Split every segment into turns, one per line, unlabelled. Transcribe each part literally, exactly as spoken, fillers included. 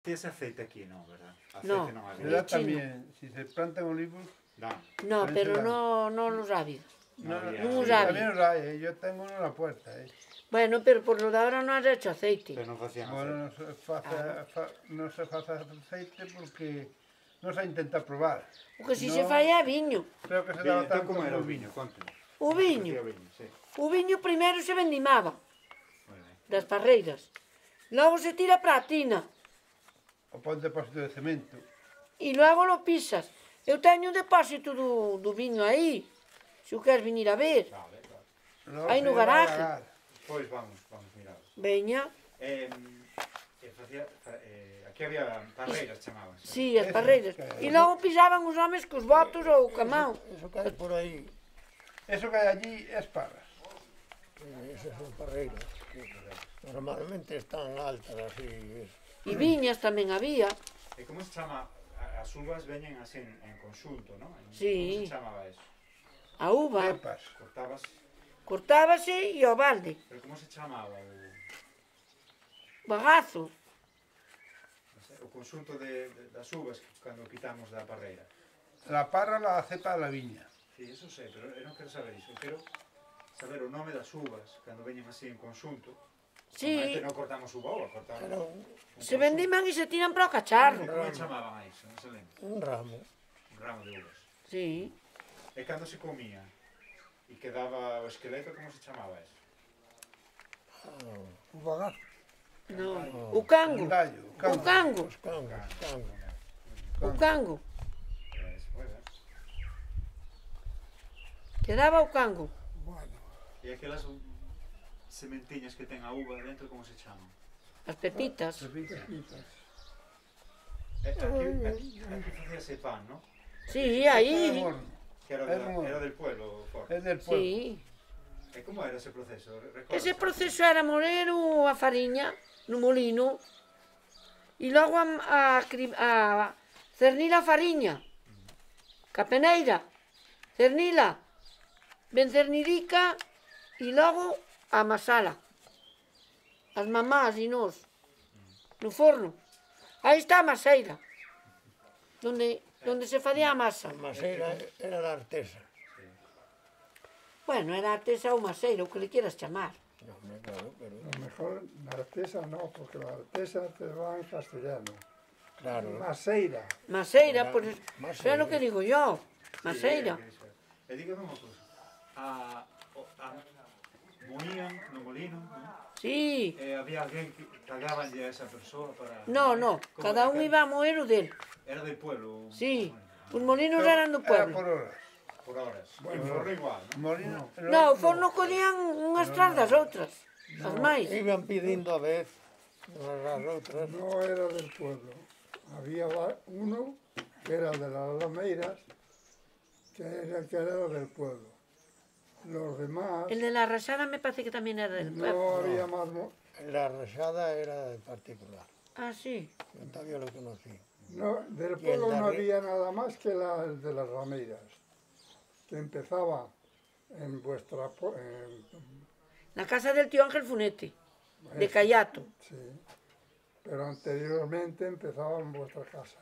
Ese aceite aquí no, ¿verdad? Aceite
no,
no
Se
había.
da también, si se plantan olivos,
Da.
no,
Tamén
pero
se dan.
no, no los hábidos.
No había.
non
sí,
os había.
también los hay, eh, yo tengo uno en la puerta, eh.
Bueno, pero por lo de ahora non has hecho aceite.
Pero non facían
Bueno,
aceite.
non se face, fa, non se face aceite porque non se intenta probar.
O que si
No,
se fai é viño.
Creo que se
Viño,
daba
entón
tanto
como era o
como
viño? Conte.
O viño.
Facía o viño, sí.
O viño primeiro se vendimaba
Moi ben.
das parreiras. Logo se tira para a tina.
O pon depósito de cemento.
E logo lo pisas. Eu teño un depósito do, do viño aí. Se o queres venir a ver.
Vale, claro.
Luego
Hai
se
no
lleva a
garaje.
lagar.
Pois vamos, vamos, mirad.
Veña.
Eh, eh, facía, fa, eh, aquí había parreiras, chamábanse.
Sí, as parreiras.
Eso,
E logo pisaban os homes cos botos ou o camao.
Eso que hay por ahí,
Eso que hai allí es parras.
eh, esas son parreiras, que normalmente están altas así. es-
E viñas tamén había.
E como se chama? A- As uvas veñen así en, en conxunto, ¿no? En,
Sí.
Como se chamaba eso?
A uva.
Pepas.
Cortabas...
Cortábase e ao balde.
Pero como se chamaba o...
Bagazo.
non sei, o conxunto de, de, das uvas cando quitamos da parreira?
La parra la cepa de la viña.
Sí, eso sei, pero eu non quero saber iso. Quero saber o nome das uvas cando veñen así en conxunto.
Sí.
Normalmente non cortamos uva uva, cortamos...
Era un,
un
Se
conxunto.
vendiman e se tiran para o cacharro.
Como se chamaban a iso? Non se lembra?
un ramo.
Un ramo de uvas.
Sí.
E cando se comía e quedaba o esqueleto, como se chamaba eso?
Ah,
Un bagazo.
No. O cango.
Un gallo.
O
cango.
cango.
os cangos, cangos.
O cango.
Pues, bueno.
Quedaba o cango.
Bueno,
E aquelas sementiñas que ten a uva dentro, como se chaman?
As pepitas.
pepitas.
Eh, aquí, aquí, aquí facíase pan, ¿no?
Sí,
Está
aí.
en horno.
Que era,
Es
de,
muy-
era del pueblo, Ford.
Es del pueblo.
Sí.
E como era ese proceso? Recordas?
Ese proceso era moler o a fariña no molino e logo a, a, cri- a cernir a fariña ca peneira, cernila ben cernidica e logo amasala as mamás e nos no forno. Aí está a maseira donde, donde se facía a masa.
A maseira era da artesa.
Bueno, era artesa ou maseira, o que le quieras chamar.
No, hombre, claro, pero,
A lo mejor la artesa no, porque la artesa te va en castellano.
claro.
Maseira.
Maseira, pues,
Maseira.
é lo que digo yo. Maseira.
E dígame unha cousa. A, o, a, moían no molino, ¿no?
Sí.
E había alguén que pagabanlle a esa persoa para...
No, no,
Como
cada
que-
un iba a moer o del.
Era del pueblo. un-
Sí,
un-
os molinos
Pero
eran do
Era por
pueblo.
horas.
Por horas.
Bueno,
E o forno igual, ¿no?
Molino.
No, o forno collían unhas tras das outras. As máis.
Iban pidiendo a vez unhas das outras.
No era del pueblo. Había va- uno que era de las Alameiras, que era, que era del pueblo. Los demás,
El de la rasada me parece que tamén era del
no
pueblo.
había más... mo-
La rosada era de particular.
Ah, sí.
Yo todavía lo conocí.
No, del
Y el
pueblo
de
no
arri-
había nada más que la de las Rameiras, que empezaba en vuestra... po- en-
Na casa del tío Ángel Funete, de Callato.
sí, pero anteriormente empezaba en vuestra casa.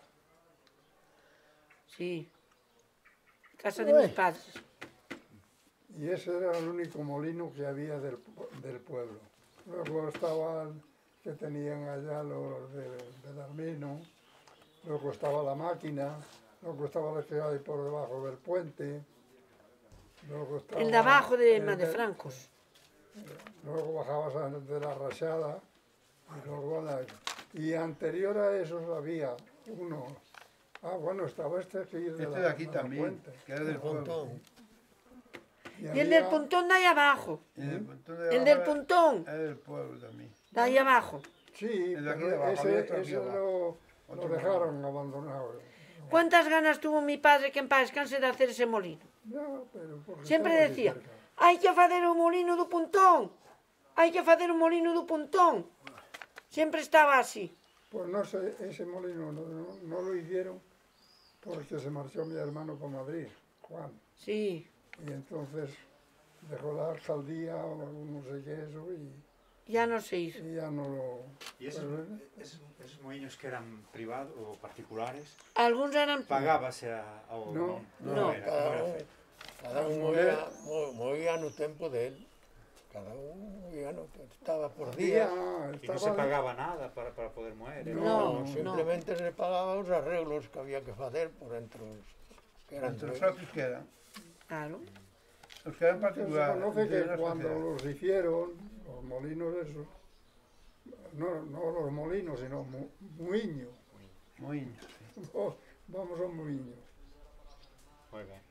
Sí. Casa de mis
Uy.
padres.
Y ese era el único molino que había del, pu- del pueblo. Luego estaban que tenían allá los de, del Armino, luego estaba la máquina, luego estaba la que hay por debajo del puente, luego estaba
El de abajo de
el
Madefrancos.
Luego bajabas a- de la rachada y luego la- y anterior a esos había uno. Ah, bueno, estaba este aquí de,
Este
la,
de aquí
de la
también,
puente.
que era del
El
pueblo.
pontón.
Y el del
había-
puntón de ahí abajo.
Y el puntón de
El del
abajo
puntón,
Era del pueblo también.
de ahí abajo.
Sí,
El de aquí
pero
de abajo, había
ese,
otro aquí
ese
abajo.
lo,
Otro
lo dejaron abandonado.
¿Cuántas ganas tuvo mi padre que en paz descanse de hacer ese molino?
No, pero porque
Siempre
estaba
decía,
allí cerca.
hai que facer o molino do puntón, hai que facer o molino do puntón. Sempre estaba así.
Pues no sé, ese molino no, no, no lo hicieron porque se marchó mi hermano para Madrid, Juan.
Sí,
Y entonces dejó la alcaldía o no sé qué eso y,
ya no se hizo.
y ya no lo...
¿Y esos,
Pero,
esos, esos molinos que eran privados o particulares?
Algunos eran...
¿Pagábase a, ao
No,
non?
no.
Como era? Como
Cada
era
un,
feito?
cada un movía, mo- movía no tempo de él. Cada un movía no tempo. Estaba por
Día,
día.
E non se
estaba...
pagaba nada para, para poder moer? era-
No, no.
Simplemente se pagaba os arreglos que había que facer por entre os que eran
Entre os
dueños.
socios que eran.
Claro.
Os que eran
Se
particulares.
conoce
de
que
la
cuando
sociedad.
los hicieron, los molinos esos, no, no los molinos, sino mu, muiño.
Moinhos, sí.
Vamos a un muiño.
Moi ben.